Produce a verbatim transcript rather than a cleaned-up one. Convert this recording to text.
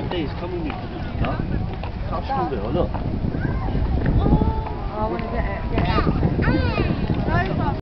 day is coming with the car. Car show the honor. Oh, I want to get it. Get it.